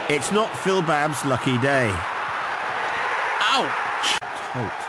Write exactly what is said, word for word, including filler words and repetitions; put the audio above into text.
It's not Phil Babb's lucky day. Ouch! Tote.